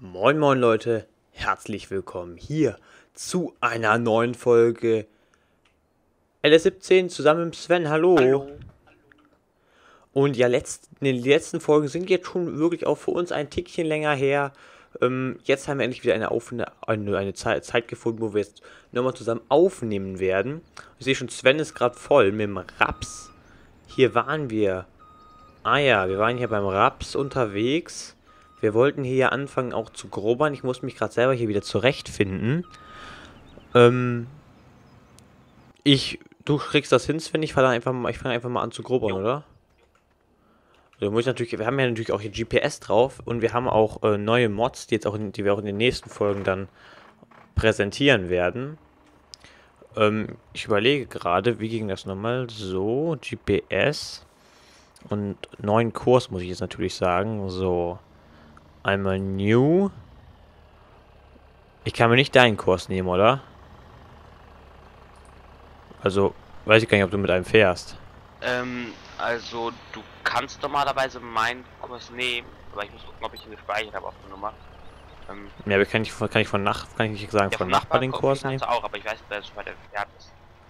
Moin moin Leute, herzlich willkommen hier zu einer neuen Folge LS17 zusammen mit Sven, hallo. Hallo. Und ja, die letzten Folgen sind jetzt schon wirklich auch für uns ein Tickchen länger her. Jetzt haben wir endlich wieder eine Zeit gefunden, wo wir jetzt nochmal zusammen aufnehmen werden. Ich sehe schon, Sven ist gerade voll mit dem Raps. Hier waren wir. Ah ja, wir waren hier beim Raps unterwegs. Wir wollten hier ja anfangen auch zu grobern. Ich muss mich gerade selber hier wieder zurechtfinden. Ähm, du kriegst das hin, Sven. Ich fange einfach mal an zu grobern, Jo. oder? Also wir haben ja natürlich auch hier GPS drauf und wir haben auch neue Mods, die wir auch in den nächsten Folgen dann präsentieren werden. Ich überlege gerade, wie ging das nochmal? So, GPS und neuen Kurs muss ich jetzt natürlich sagen. So, einmal New. Ich kann mir nicht deinen Kurs nehmen, oder? Also, weiß ich gar nicht, ob du mit einem fährst. Also du kannst normalerweise meinen Kurs nehmen, aber ich muss gucken, ob ich ihn gespeichert habe auf der Nummer. Ja, aber kann ich nicht sagen, Ja, von vom Nachbar Nachbarn den Kurs nehmen? kannst du auch, aber ich weiß nicht, wer so weit entfernt ist.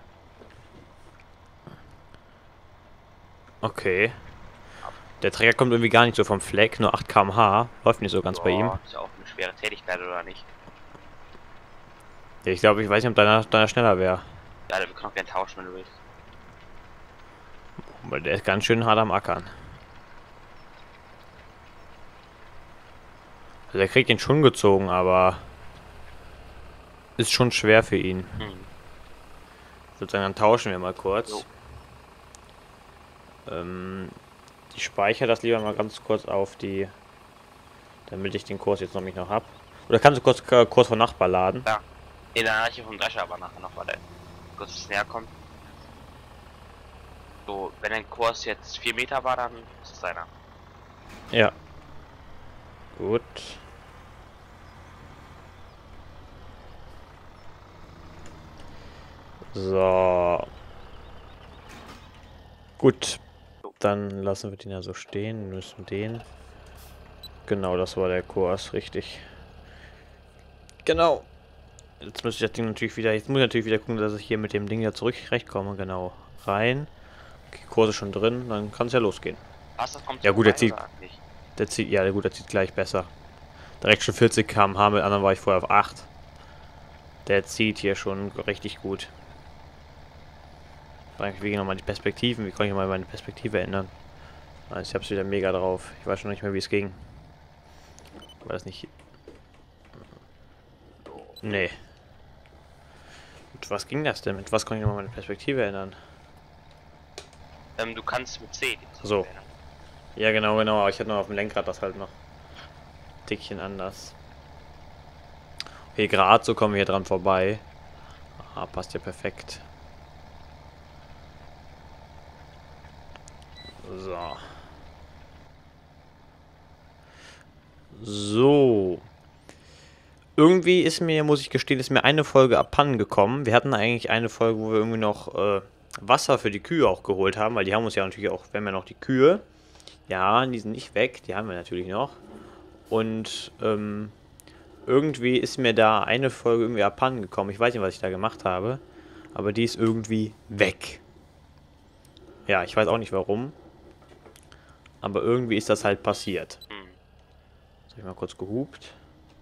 Okay. Der Träger kommt irgendwie gar nicht so vom Fleck, nur 8 km/h. Läuft nicht so ganz bei ihm. Boah, ist ja auch eine schwere Tätigkeit, oder nicht? Ja, ich weiß nicht, ob deiner schneller wäre. Ja, wir können auch gerne tauschen, wenn du willst. Weil der ist ganz schön hart am Ackern. Also er kriegt ihn schon gezogen, aber ist schon schwer für ihn. Ich würde sagen, dann tauschen wir mal kurz. Jo. Ich speichere das lieber mal ganz kurz auf die, damit ich den Kurs jetzt noch hab. Oder kannst du kurz Kurs von Nachbar laden? Ja. Nee, dann reiche ich vom Drescher aber nachher noch, weil der kurz näher kommt. So, wenn dein Kurs jetzt 4 Meter war, dann ist es deiner. Ja. Gut. So. Gut. Dann lassen wir den ja so stehen. Wir müssen den. Genau, das war der Kurs, richtig. Genau. Jetzt muss ich das Ding natürlich wieder. Jetzt muss ich natürlich wieder gucken, dass ich hier mit dem Ding ja zurechtkomme. Genau. Rein. Okay, Kurs ist schon drin. Dann kann es ja losgehen. Was, das kommt Ja so gut, vorbei, oder nicht? ja gut, der zieht gleich besser. Direkt schon 40 km/h, mit anderen war ich vorher auf 8. Der zieht hier schon richtig gut. Wie gehen nochmal die Perspektiven? Wie kann ich mal meine Perspektive ändern? Also ich hab's wieder mega drauf. Ich weiß schon nicht mehr, wie es ging. War das nicht... Nee. Mit was ging das denn? Mit was kann ich nochmal meine Perspektive ändern? Du kannst mit C. So. Ja, genau. Aber ich hatte noch auf dem Lenkrad das halt noch ein Tickchen anders. Okay, gerade so kommen wir hier dran vorbei. Ah, passt ja perfekt. So. So. Irgendwie muss ich gestehen, ist mir eine Folge abhanden gekommen. Wir hatten eigentlich eine Folge, wo wir irgendwie noch Wasser für die Kühe auch geholt haben, weil die haben uns ja natürlich auch, wir haben ja noch die Kühe. Ja, die sind nicht weg, die haben wir natürlich noch. Und irgendwie ist mir da eine Folge irgendwie abhanden gekommen. Ich weiß nicht, was ich da gemacht habe, aber die ist irgendwie weg. Ja, ich weiß auch nicht warum. Aber irgendwie ist das halt passiert. Jetzt habe ich mal kurz gehupt.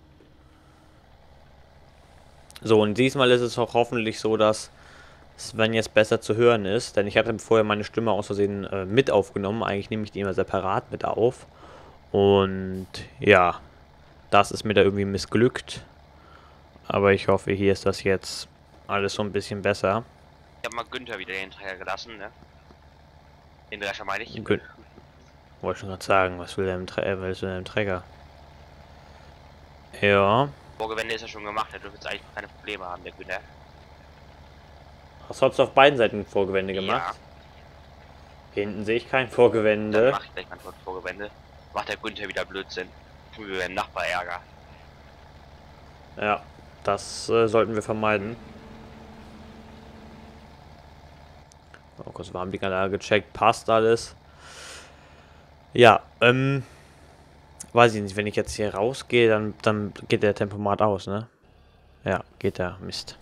So, und diesmal ist es auch hoffentlich so, dass Sven jetzt besser zu hören ist. Denn ich hatte vorher meine Stimme aus Versehen mit aufgenommen. Eigentlich nehme ich die immer separat mit auf. Und ja, das ist mir da irgendwie missglückt. Aber ich hoffe, hier ist das jetzt alles so ein bisschen besser. Ich habe mal Günther wieder den Träger gelassen, ne? Den Drescher meine ich. Wollte schon gerade sagen, was will der willst du denn im Träger? Ja. Vorgewende ist ja schon gemacht, der dürfte jetzt eigentlich keine Probleme haben, der Günther. Hast du auf beiden Seiten Vorgewende gemacht? Ja. Hinten sehe ich kein Vorgewende. Dann mach ich gleich mal kurz Vorgewende. Macht der Günther wieder Blödsinn. Tun wir beim Nachbar Ärger. Ja, das sollten wir vermeiden. Oh, kurz Warmblinkanlage gecheckt, passt alles. Ja, Weiß ich nicht, wenn ich jetzt hier rausgehe, dann geht der Tempomat aus, ne? Ja, geht der. Mist.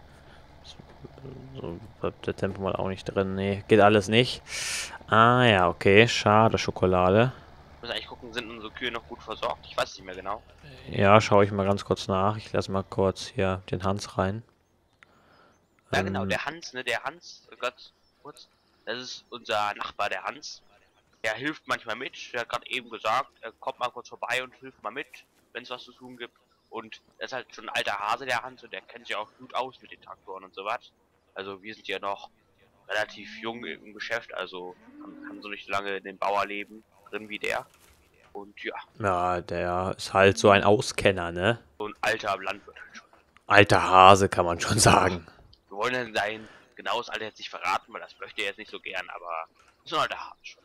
So bleibt der Tempomat auch nicht drin. Nee, geht alles nicht. Ah ja, okay. Schade, Schokolade. Wir müssen eigentlich gucken, sind unsere Kühe noch gut versorgt? Ich weiß es nicht mehr genau. Ja, schaue ich mal ganz kurz nach. Ich lasse mal kurz hier den Hans rein. Ja genau, der Hans, ne, der Hans, ganz kurz, das ist unser Nachbar, der Hans. Der hilft manchmal mit, der hat gerade eben gesagt, er kommt mal kurz vorbei und hilft mal mit, wenn es was zu tun gibt. Und er ist halt schon ein alter Hase, der Hans, und der kennt sich auch gut aus mit den Traktoren und so was. Also wir sind ja noch relativ jung im Geschäft, also kann so nicht lange in dem Bauerleben drin wie der. Und ja, Ja, der ist halt so ein Auskenner, ne? so ein alter Landwirt halt schon. Alter Hase, kann man schon sagen. Wir wollen dann sein genaues Alter jetzt nicht verraten, weil das möchte er jetzt nicht so gern, aber so ein alter Hase schon.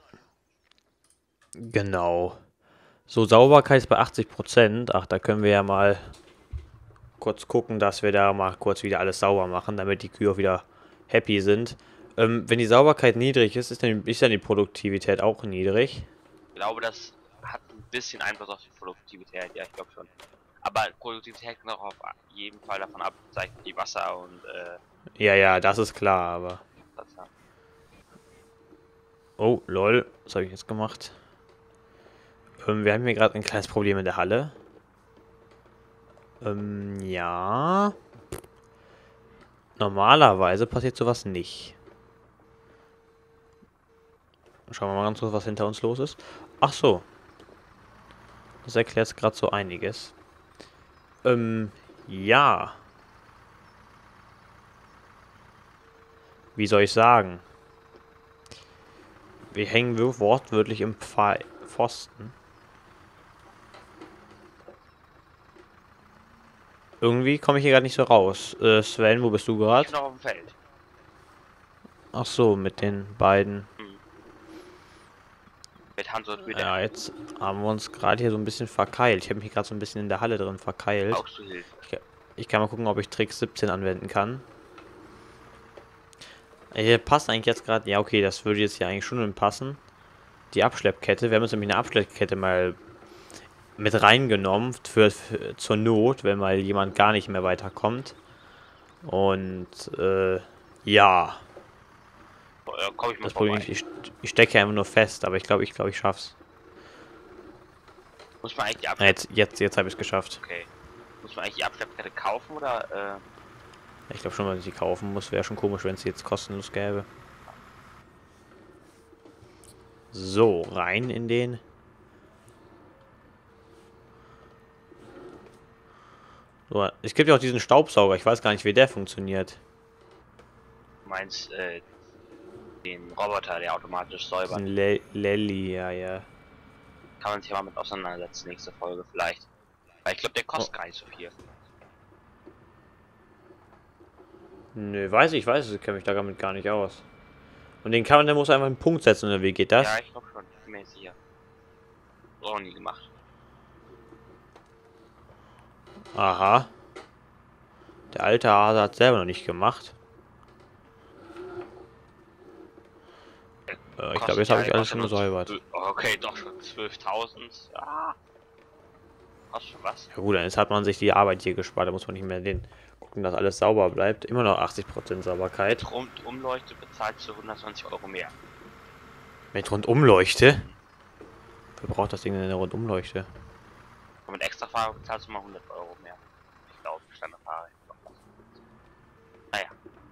Genau. So, Sauberkeit ist bei 80%. Ach, da können wir ja mal kurz gucken, dass wir da mal kurz wieder alles sauber machen, damit die Kühe auch wieder happy sind. Wenn die Sauberkeit niedrig ist, ist dann die Produktivität auch niedrig. Ich glaube, das hat ein bisschen Einfluss auf die Produktivität, ja, ich glaube schon. Aber Produktivität hängt auch auf jeden Fall davon ab, sag ich, die Wasser und Ja, ja, das ist klar, aber... Wasser. Oh, lol, was habe ich jetzt gemacht? Wir haben hier gerade ein kleines Problem in der Halle. Ja. Normalerweise passiert sowas nicht. Schauen wir mal ganz kurz, was hinter uns los ist. Ach so. Das erklärt gerade so einiges. Ja. Wie soll ich sagen? Wir hängen wortwörtlich im Pfosten. Irgendwie komme ich hier gerade nicht so raus. Sven, wo bist du Ich gerade? bin noch auf dem Feld. Ach so, mit den beiden. Mit Hans und Hüder. Ja, jetzt haben wir uns gerade hier so ein bisschen verkeilt. Ich habe mich gerade so ein bisschen in der Halle drin verkeilt. Auch zu Hilfe. Ich kann mal gucken, ob ich Trick 17 anwenden kann. Hier passt eigentlich jetzt gerade... Ja, okay, das würde jetzt hier eigentlich schon passen. Die Abschleppkette. Wir haben uns nämlich eine Abschleppkette mal mit reingenommen zur Not, wenn mal jemand gar nicht mehr weiterkommt. Und, ja. Komm ich mal Das vorbei. Problem ist, ich stecke einfach nur fest, aber ich glaube, ich schaff's. Muss man eigentlich die Ja, Abschleppkette... jetzt habe ich es geschafft. Okay. Muss man eigentlich die Abschleppkette kaufen oder Ich glaube schon, dass ich die kaufen muss. Wäre schon komisch, wenn es jetzt kostenlos gäbe. So, rein in den. So, es gibt ja auch diesen Staubsauger. Ich weiß gar nicht, wie der funktioniert. du meinst den Roboter, der automatisch säubert? Diesen Lelly, ja, ja. Kann man sich mal mit auseinandersetzen, nächste Folge vielleicht. Weil ich glaube, der kostet gar nicht so viel. Nö, weiß ich, kenne mich damit gar nicht aus. Und der muss einfach einen Punkt setzen, oder wie geht das? Ja, ich glaube schon. Ich bin mir jetzt sicher. Auch nie gemacht. Aha. Der alte Hase hat selber noch nicht gemacht. Ich glaube, jetzt habe ich alles schon gesäubert. Okay, doch schon 12.000. Ah. Hast schon was? Ja gut, dann jetzt hat man sich die Arbeit hier gespart. Da muss man nicht mehr gucken, dass alles sauber bleibt. Immer noch 80% Sauberkeit. Rundumleuchte bezahlt zu 120 Euro mehr. Mit Rundumleuchte? Wer braucht das Ding denn in der Rundumleuchte? Und mit Extrafahrer bezahlst du mal 100 Euro mehr. Ich glaube, Standardfahrer. Naja.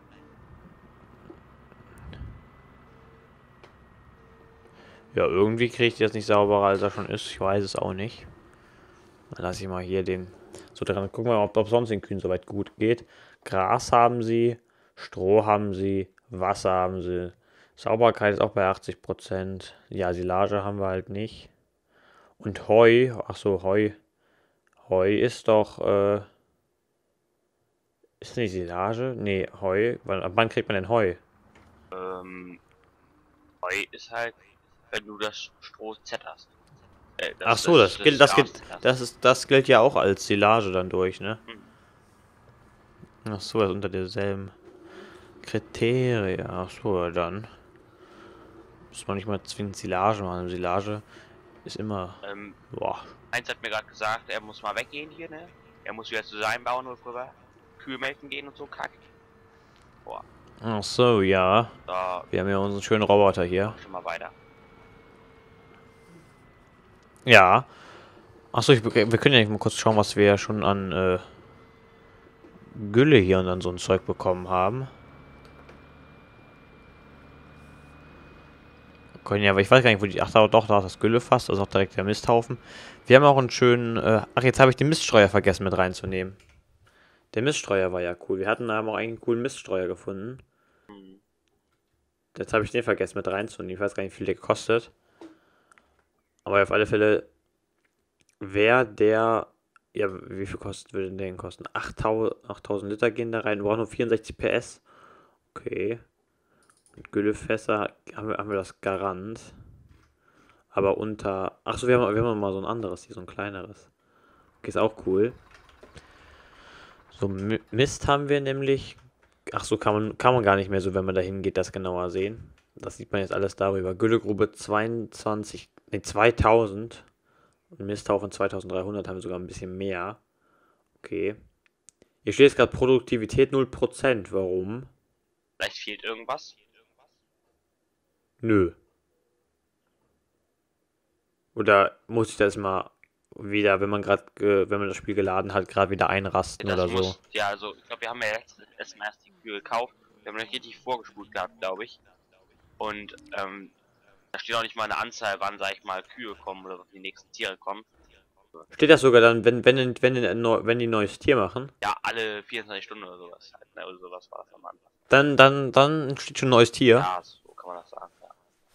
Ja, irgendwie kriege ich das nicht sauberer, als er schon ist. Ich weiß es auch nicht. Dann lasse ich mal hier den... So dran. Gucken wir mal, ob sonst den Kühen soweit gut geht. Gras haben sie, Stroh haben sie, Wasser haben sie. Sauberkeit ist auch bei 80%. Ja, Silage haben wir halt nicht. Und Heu, ach so, Heu. Heu ist doch, ist nicht Silage? Nee, Heu. Ab wann kriegt man denn Heu? Heu ist halt, wenn du das Stroh zetterst. Ach so, das gilt ja auch als Silage dann durch, ne? Ach so, das ist unter derselben Kriterien. Ach so, ja, dann muss man nicht mal zwingend Silage machen. Silage ist immer, boah, Eins hat mir gerade gesagt, er muss mal weggehen hier, ne? Er muss wieder zu seinem Bauernhof rüber. Kühe melken gehen und so Kack. Boah. Ach so, ja. Da Wir haben ja unseren schönen Roboter hier. schon mal weiter. Ja. Achso, wir können ja mal kurz schauen, was wir schon an Gülle hier und an so ein Zeug bekommen haben. Können ja, aber ich weiß gar nicht, wo die. Ach, doch, da ist das Güllefass, das ist auch direkt der Misthaufen. Wir haben auch einen schönen. Ach, jetzt habe ich den Miststreuer vergessen mit reinzunehmen. Der Miststreuer war ja cool. Wir hatten da auch einen coolen Miststreuer gefunden. Hm. Jetzt habe ich den vergessen mit reinzunehmen. Ich weiß gar nicht, wie viel der kostet. Aber auf alle Fälle wäre der. Ja, wie viel kostet würde denn der kosten? 8000 Liter gehen da rein. Wir brauchen nur 64 PS. Okay. Mit Güllefässer haben wir das Garant. Aber unter. Achso, wir haben noch mal so ein anderes hier, so ein kleineres. Okay, ist auch cool. So, Mist haben wir nämlich. Ach so, kann man gar nicht mehr so, wenn man da hingeht, das genauer sehen. Das sieht man jetzt alles darüber. Güllegrube 2000. Und Misthaufen 2300 haben wir sogar ein bisschen mehr. Okay. Hier steht jetzt gerade Produktivität 0%. Warum? Vielleicht fehlt irgendwas. Nö. Oder muss ich das mal wieder, wenn man das Spiel geladen hat, gerade wieder einrasten Das oder so? muss, ja, also, ich glaube, wir haben ja letztes Mal erst die Kühe gekauft. Wir haben noch richtig vorgespult gehabt, glaube ich. Und, da steht auch nicht mal eine Anzahl, wann, sag ich mal, Kühe kommen oder die nächsten Tiere kommen. Steht das sogar dann, wenn die ein neues Tier machen? Ja, alle 24 Stunden oder sowas. Halt, ne, oder sowas war das am Anfang. Dann steht schon ein neues Tier. Ja, so kann man das sagen, ja.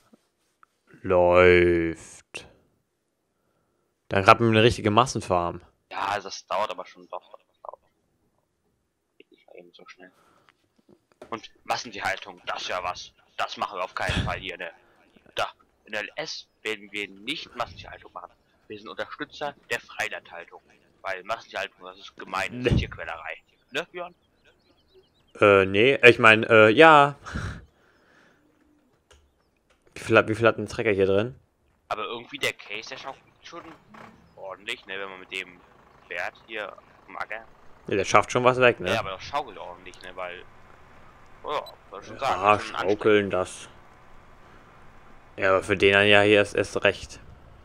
Läuft. Dann haben wir eine richtige Massenfarm. Ja, also das dauert aber schon doch. Das dauert. Geht nicht mal eben so schnell. Und Massentierhaltung, das ist ja was. Das machen wir auf keinen Fall hier, ne? Da, in der LS werden wir nicht Massentierhaltung machen. Wir sind Unterstützer der Freilandhaltung. Weil Massentierhaltung, das ist gemein, das ist Tierquälerei. Ne, Björn? Nee, ich meine, ja. Wie viel hat ein Trecker hier drin? Aber irgendwie der Case, der schaut schon ordentlich, ne, wenn man mit dem fährt hier am Acker. Ja, der schafft schon was weg, ne? Ja, aber das schaukelt ordentlich, ne, weil. Oh, soll ich schon sagen. Ja, das ist schon schaukeln das. Ja, aber für den dann ja hier erst recht.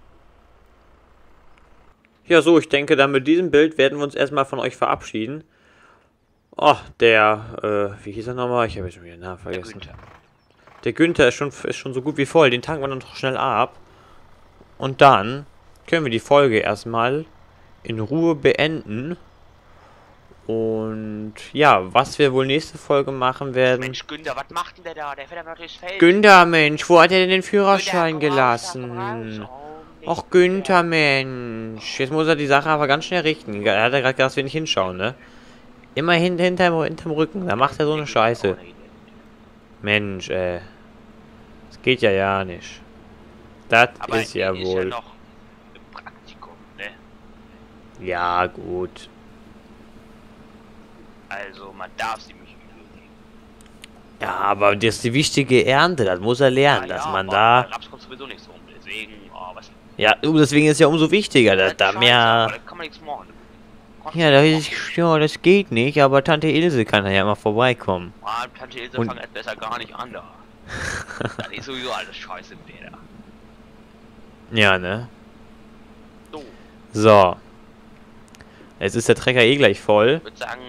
Ja, so, ich denke, dann mit diesem Bild werden wir uns erstmal von euch verabschieden. Oh, wie hieß er nochmal? Ich habe jetzt schon wieder den Namen vergessen. Der Günther ist schon so gut wie voll. Den tanken wir dann doch schnell ab. Und dann können wir die Folge erstmal in Ruhe beenden. Und ja, was wir wohl nächste Folge machen werden. Mensch, Günther, was macht denn der da? Der fährt einfach durchs Feld. Günther, Mensch, wo hat er denn den Führerschein Günther, komm raus, gelassen? komm raus. Oh, Och, Günther, Mensch. Jetzt muss er die Sache aber ganz schnell richten. Er hat ja gerade gesagt, dass wir nicht hinschauen, ne? Immer hinterm Rücken. Da macht er so eine Scheiße. Mensch, das geht ja nicht. Das aber ist ja er wohl. Ist ja noch im Praktikum, ne? Ja, gut. Also, man darf sie nicht übel nehmen. Ja, aber das ist die wichtige Ernte. Das muss er lernen, dass man da. Raps kommt sowieso nichts rum. Deswegen, oh, was. Ja, deswegen ist es ja umso wichtiger, dass da Scheiße, mehr. aber da kann man nichts machen. Ja, das geht nicht, aber Tante Ilse kann da ja mal vorbeikommen. Ah, Tante Ilse Und- fangen jetzt besser gar nicht an da. Das ist sowieso alles scheiße mit der da. Ja, ne? So, So. Jetzt ist der Trecker eh gleich voll. ich würde sagen,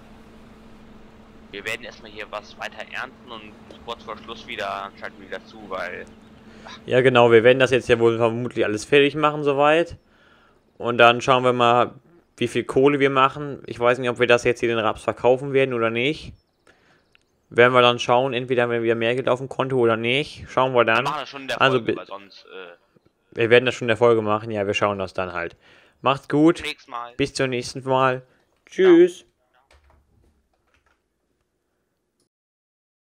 wir werden erstmal hier was weiter ernten und kurz vor Schluss schalten wir wieder zu, weil Ja, genau, wir werden das jetzt ja wohl vermutlich alles fertig machen soweit. Und dann schauen wir mal, wie viel Kohle wir machen. Ich weiß nicht, ob wir das jetzt hier den Raps verkaufen werden oder nicht. Werden wir dann schauen, entweder haben wir wieder mehr Geld auf dem Konto oder nicht. Schauen wir wir dann. machen das schon in der Also, Folge, weil sonst Wir werden das schon in der Folge machen. Ja, wir schauen das dann halt. Macht's gut. nächstes Mal. Bis zum nächsten Mal. Tschüss.